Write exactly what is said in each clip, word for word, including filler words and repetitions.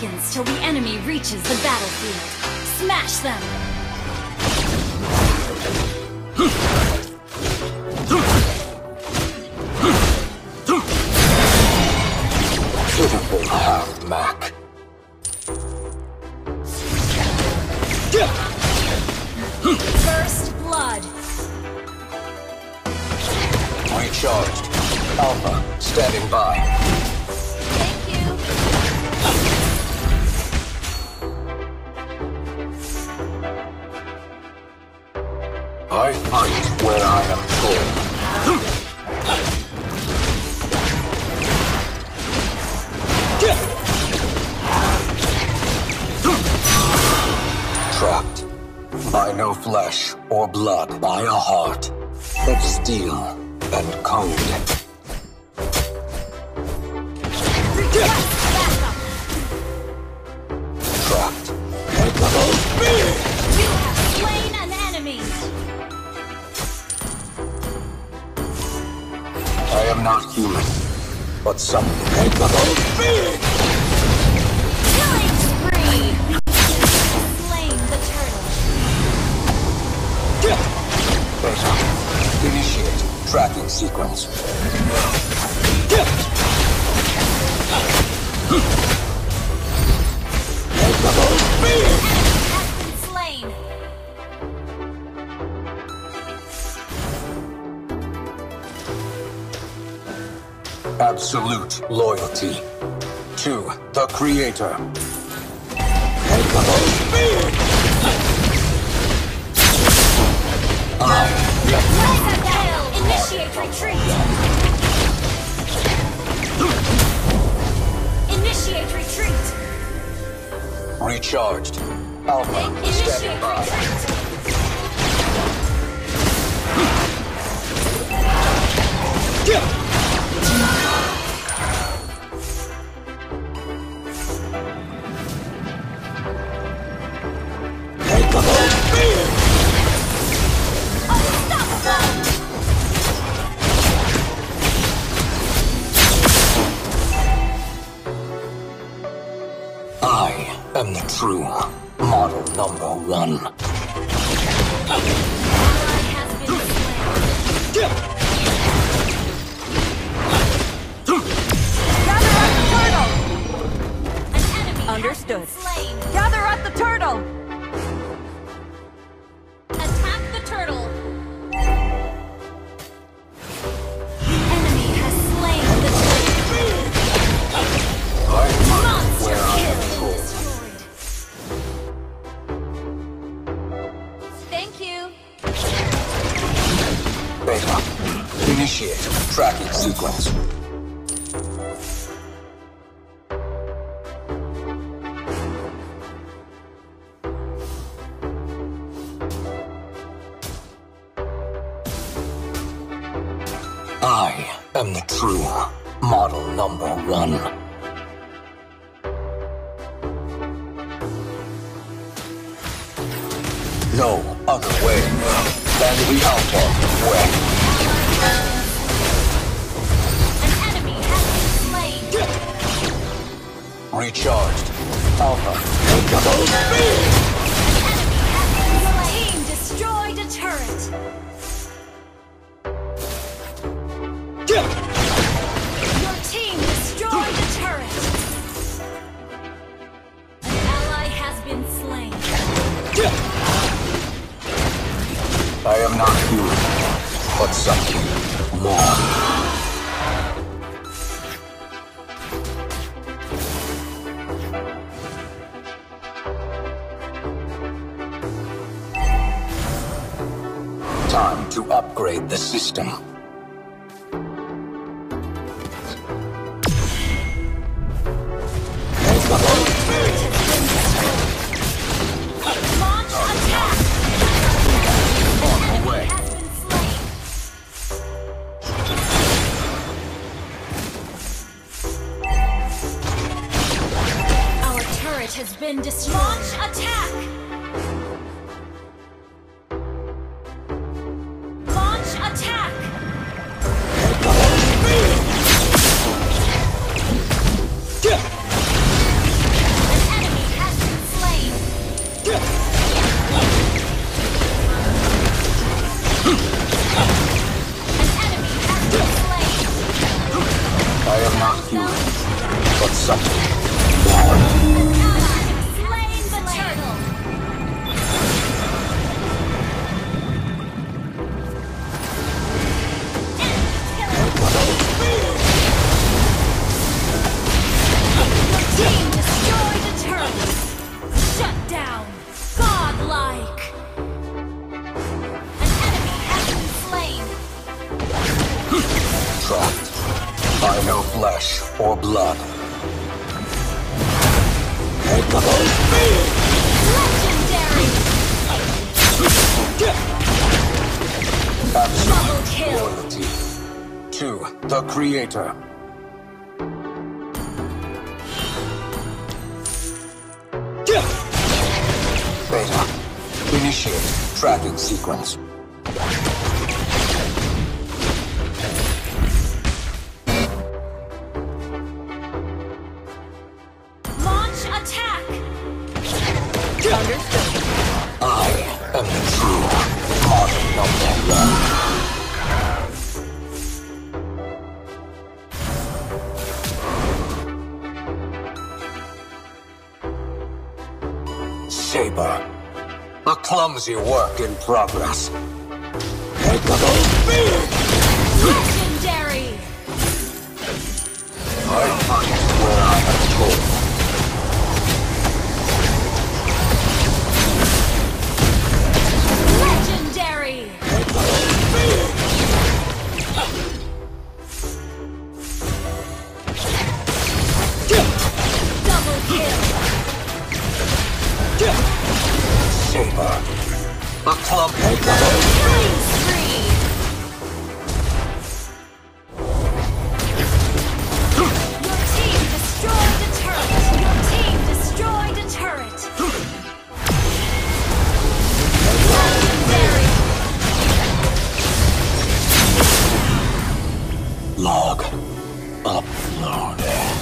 seconds till the enemy reaches the battlefield. Smash them! Pitiful half Mac. First blood. Recharged. Alpha, standing by. Thank you. I fight where I am told. Trapped by no flesh or blood, by a heart of steel and cold. Trapped. You have slain an enemy. I am not human, but something. Killing spree. Slain the turtle. Beta, initiate tracking sequence. Has been slain. Absolute loyalty to the Creator. Mega kill. Initiate retreat. Initiate retreat. Recharged. Alpha, standing Initiate by. retreat. I am the true model number one. Ally has been slain. Gather at the turtle! An enemy Understood. has been slain. Gather at the turtle! Attack the turtle. The enemy has slain the turtle. I fight Monster where I am kill told. destroyed. Thank you. Beta, initiate tracking sequence. I am the true model number one. No other way than the Alpha way. An enemy has been slain. Recharged. Alpha. Your team destroyed a turret. Your team destroyed a turret. An ally has been slain. I am not human, but something more. Time to upgrade the system. Launch attack. On the way. Has been slain. Our turret has been destroyed. Launch attack. Launch attack. An or blood. Impeccable speed! Legendary! Double kill! Loyalty to the Creator. Beta, initiate tracking sequence. Launch attack! Understood. I am the true modern number one. Saber, a clumsy work in progress. Impeccable speed! Legendary! I fight where I am told. Legendary! Impeccable speed! Double kill! Saber, a clump. Impeccable Killing spree! Your team destroyed a turret! Your team destroyed a turret! Legendary! log uploaded.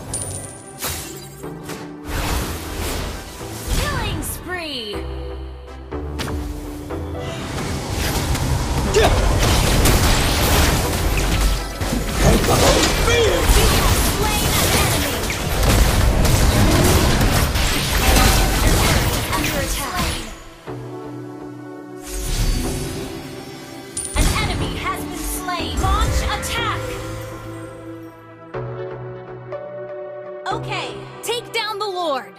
Killing spree! Impeccable speed! You have slain an enemy! Under attack! An enemy has been slain! Launch attack! Okay, take down the Lord!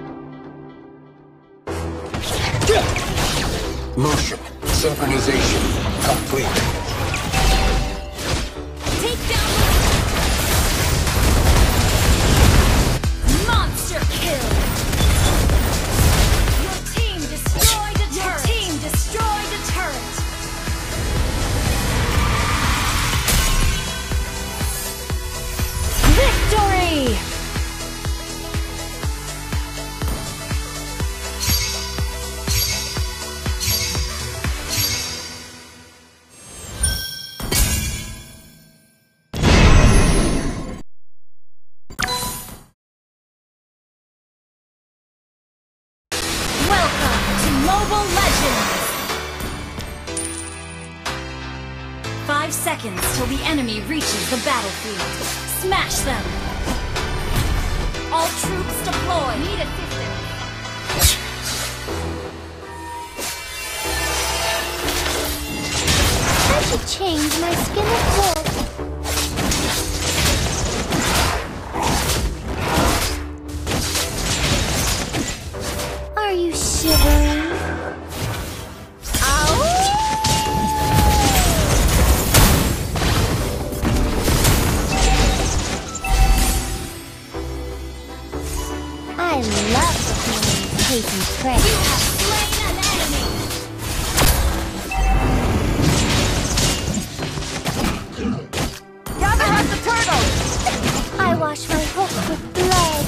Motion synchronization complete. Take down the monster kill! Your team destroyed a turret! Your team destroyed a turret! Victory! Welcome to Mobile Legends! Five seconds till the enemy reaches the battlefield. Smash them! All troops deploy! Need assistance! I should change my skin of wool. Are you shivering? I love the feeling of taking prey. You have slain an enemy! Gather up the turtle! I wash my hoof with blood.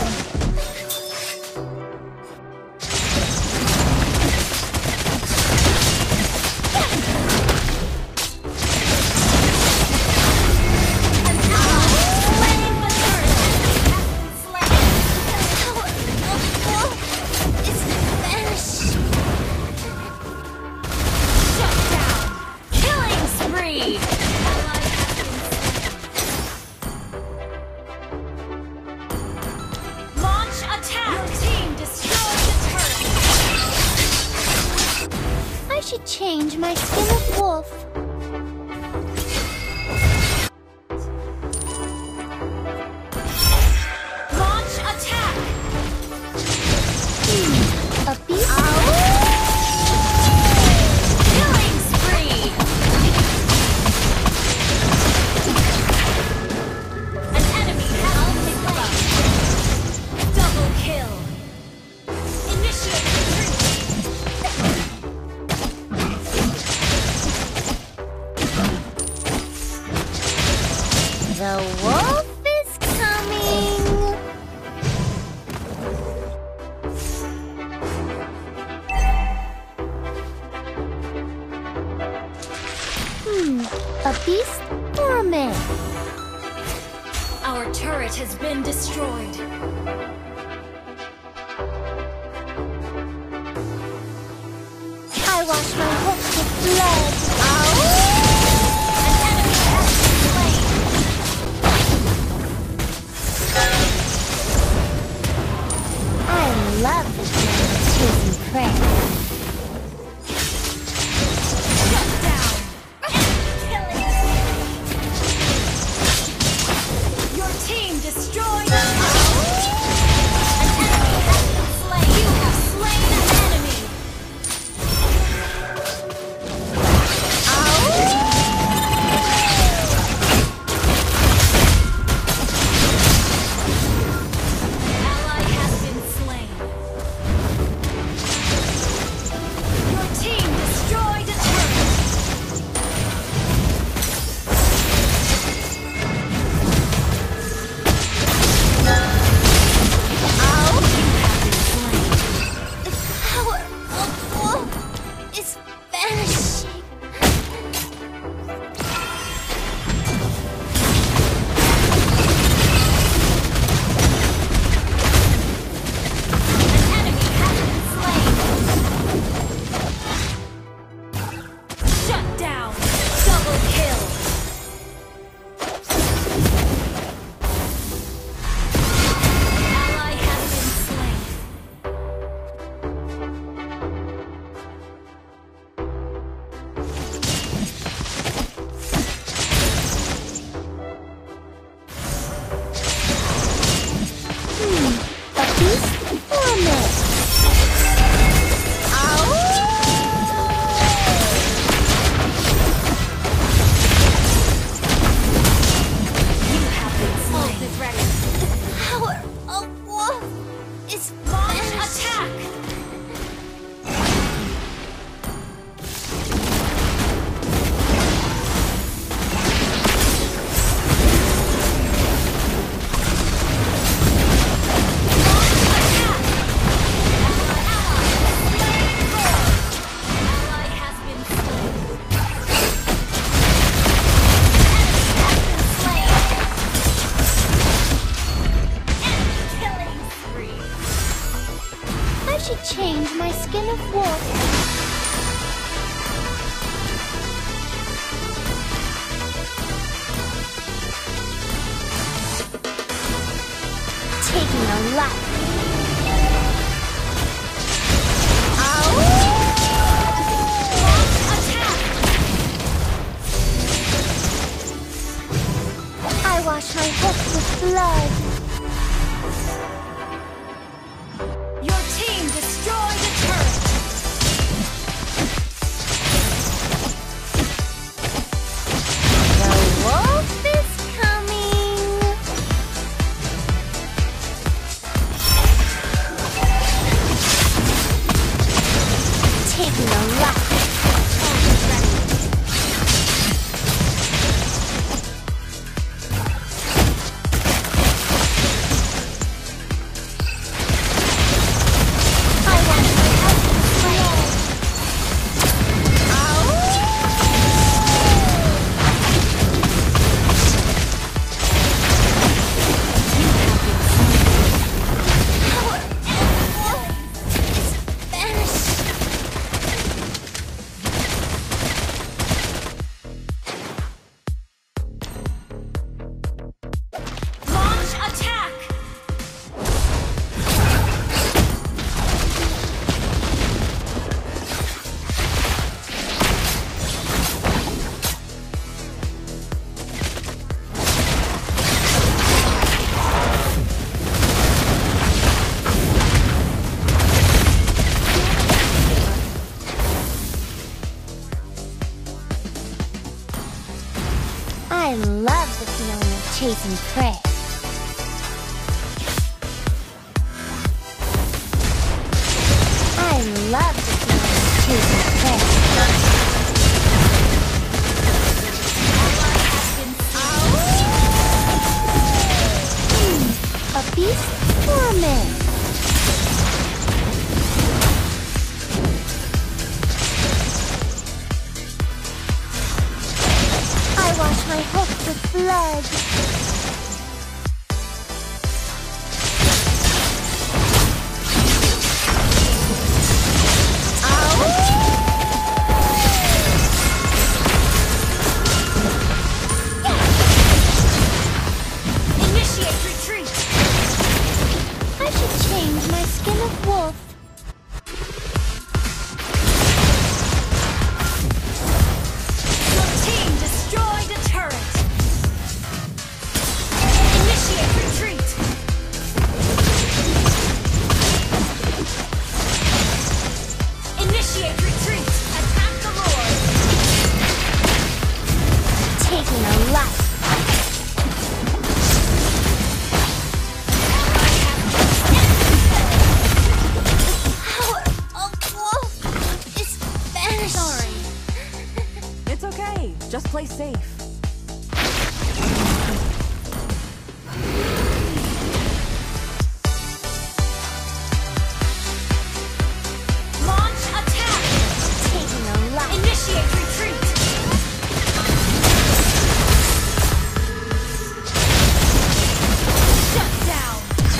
Slain the turret! Slain! It's vanished. Shut down! Killing spree! Launch attack! Your team destroyed the turret! I should change my skin of wolf. Launch attack! A beast? Killing spree! An enemy beast or a man? Our turret has been destroyed. I wash my hooks with blood. An enemy has been slain. I love the feeling of chasing prey. Shut down. Killing. Your team destroyed the turret. An enemy has been slain. You have slain an enemy. Ally has been slain. Your team destroyed a turret. Ow! You have been slain. The power of wolf is vanishing. An enemy has been slain. Shut down. Double kill. Ally has been slain. Hmm, a beast or a man? You have been slain. Ult is ready. The power of wolf is Launch vanishing. attack. Ally has been slain. Enemy killing spree. I should change my skin of wolf. Taking a life. Attack. I wash my hooks with blood. Your team destroyed a turret. The wolf is coming. Taking a life. I want my husband's flame. Power of wolf is vanishing. Launch attack. I love the feeling of chasing prey. I love the feeling of chasing prey. Ally has been slain. A beast or a man? I skin of wolf. Your team destroyed a turret. Initiate retreat. Initiate retreat. Attack the Lord. Taking a life. It's okay. Just play safe. Launch attack. Taking a life. Initiate retreat. Shut down.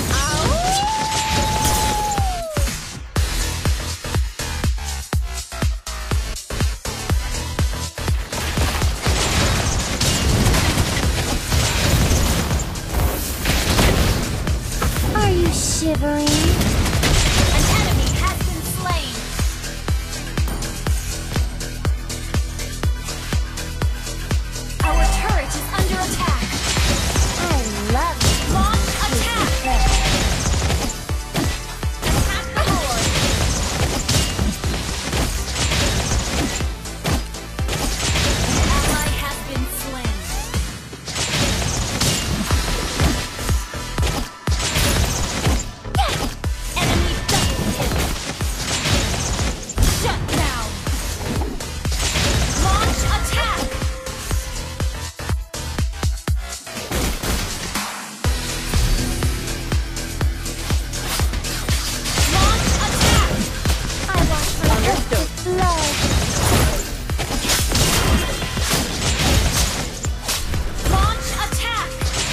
Are you shivering? An enemy has been slain. Our turret is under attack. I love Launch attack. it. Attack the Lord. An ally has been slain. Enemy double kill. Shut down. Launch attack. Launch attack. I want my Understood. blood. Launch attack.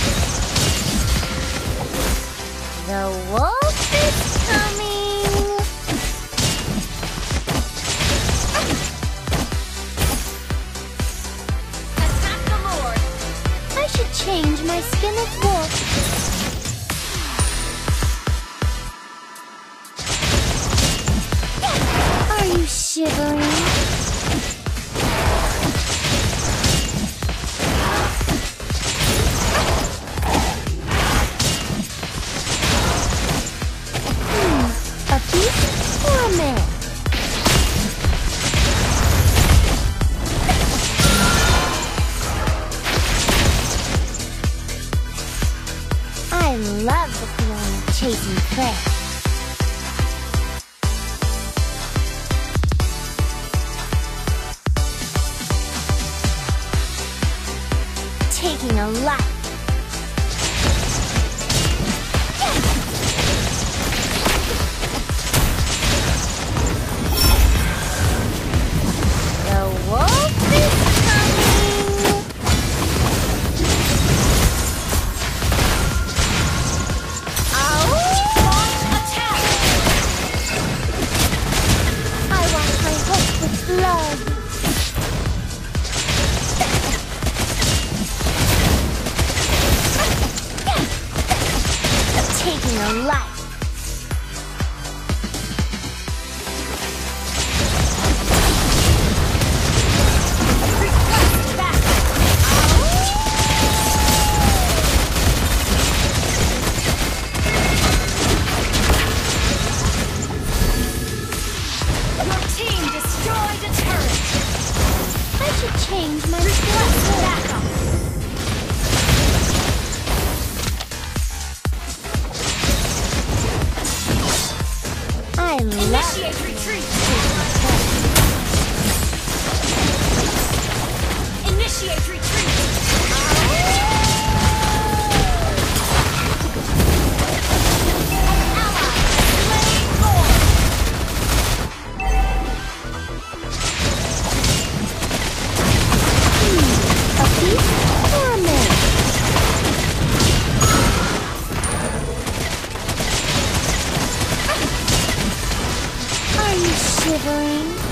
The wolf is coming. Attack the Lord. I should change my skin of wolf. Are you shivering? Hmm, a beast or a man? I love the feeling of chasing prey. Taking a life. The wolf is coming. Launch attack. I wash my hook with blood. Taking a life. Request backup. Your team destroyed a turret. I should change my Request skin. backup. I love Initiate retreat. Initiate retreat. An ally slain Lord. a beast or a man. Are you shivering?